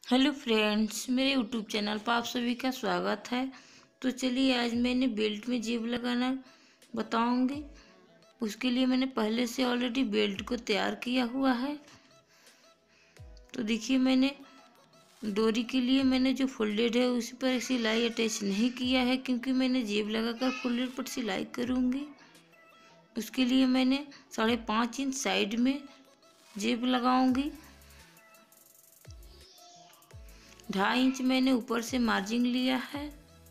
Hello friends, मेरे YouTube channel पर आप सभी का स्वागत है। तो चलिए, आज मैंने बेल्ट में जेब लगाना बताऊंगी। उसके लिए मैंने पहले से ऑलरेडी बेल्ट को तैयार किया हुआ है। तो देखिए, मैंने डोरी के लिए मैंने जो फोल्डेड है उस पर सिलाई अटैच नहीं किया है, क्योंकि मैंने जेब लगाकर फोल्डेड पर सिलाई करूँगी। उसके लिए मैंने 5.5 इंच साइड में जेब लगाऊंगी। 2.5 इंच मैंने ऊपर से मार्जिन लिया है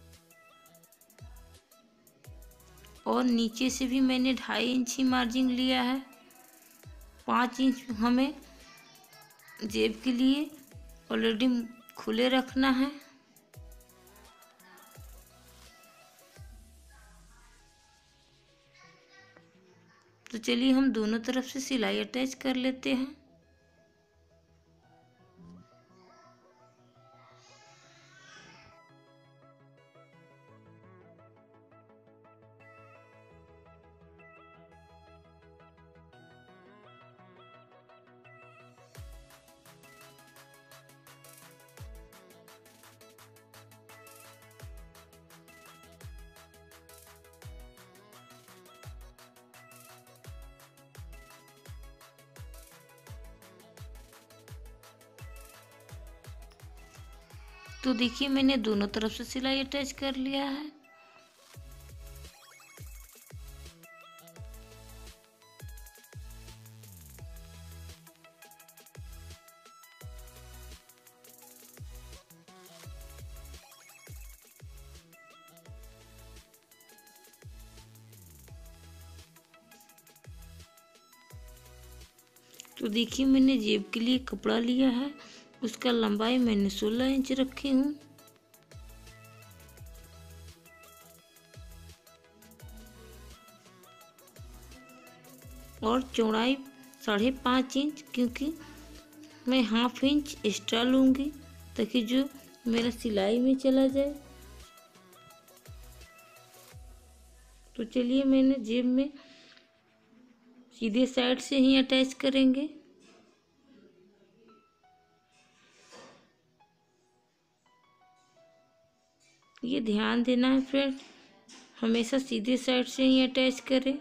और नीचे से भी मैंने 2.5 इंच ही मार्जिन लिया है। 5 इंच हमें जेब के लिए ऑलरेडी खुले रखना है। तो चलिए, हम दोनों तरफ से सिलाई अटैच कर लेते हैं। तो देखिए, मैंने दोनों तरफ से सिलाई अटैच कर लिया है। तो देखिए, मैंने जेब के लिए कपड़ा लिया है। उसका लंबाई मैंने 16 इंच रखी हूँ और चौड़ाई 5.5 इंच, क्योंकि मैं 1/2 इंच एक्स्ट्रा लूँगी ताकि जो मेरा सिलाई में चला जाए। तो चलिए, मैंने जेब में सीधे साइड से ही अटैच करेंगे। ये ध्यान देना है फ्रेंड, हमेशा सीधे साइड से ही अटैच करें।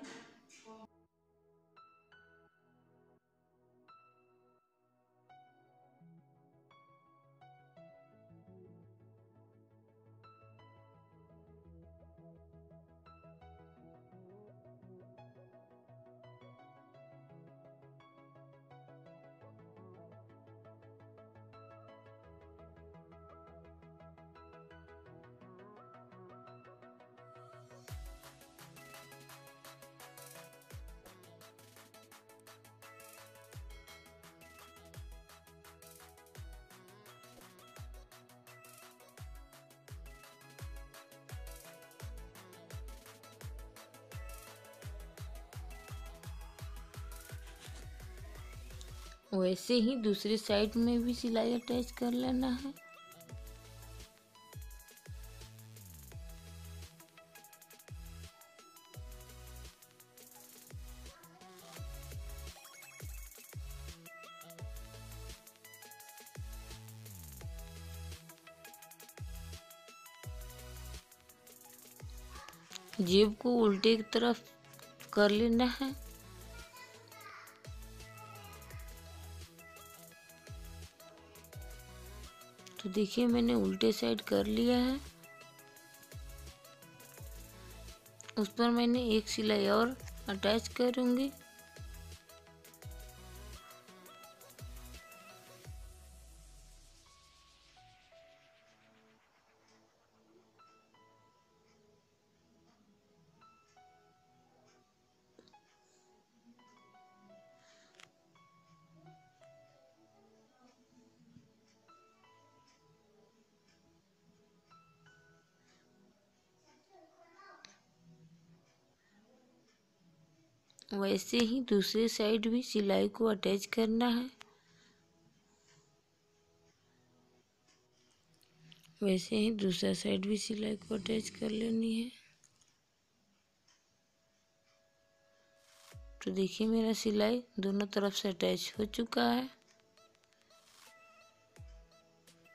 वैसे ही दूसरी साइड में भी सिलाई अटैच कर लेना है। जेब को उल्टे की तरफ कर लेना है। तो देखिए, मैंने उल्टे साइड कर लिया है। उस पर मैंने एक सिलाई और अटैच करूँगी। वैसे ही दूसरी साइड भी सिलाई को अटैच करना है। वैसे ही दूसरा साइड भी सिलाई को अटैच कर लेनी है। तो देखिए, मेरा सिलाई दोनों तरफ से अटैच हो चुका है।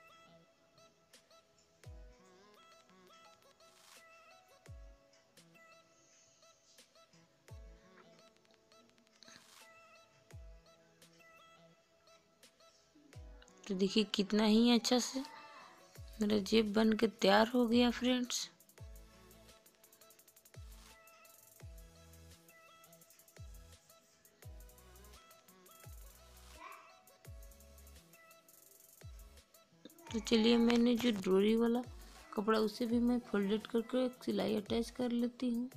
तो देखिए कितना ही अच्छा से मेरा जेब बन के तैयार हो गया फ्रेंड्स। तो चलिए मैंने जो डोरी वाला कपड़ा उसे भी मैं फोल्डेड करके एक सिलाई अटैच कर लेती हूँ।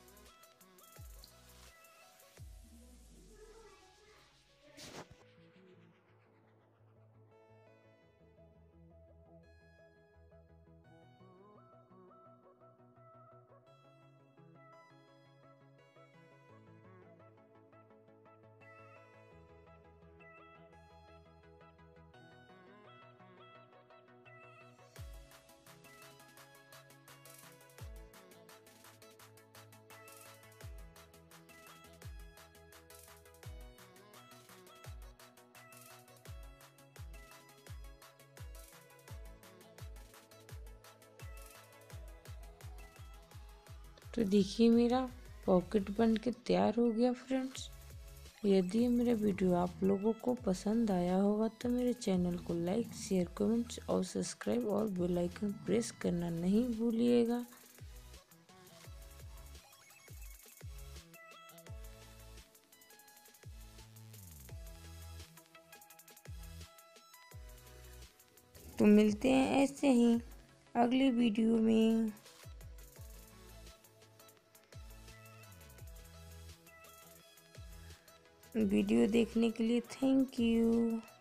तो देखिए मेरा पॉकेट बन के तैयार हो गया फ्रेंड्स। यदि मेरा वीडियो आप लोगों को पसंद आया होगा तो मेरे चैनल को लाइक शेयर कमेंट्स और सब्सक्राइब और बेल आइकन प्रेस करना नहीं भूलिएगा। तो मिलते हैं ऐसे ही अगली वीडियो में। वीडियो देखने के लिए थैंक यू।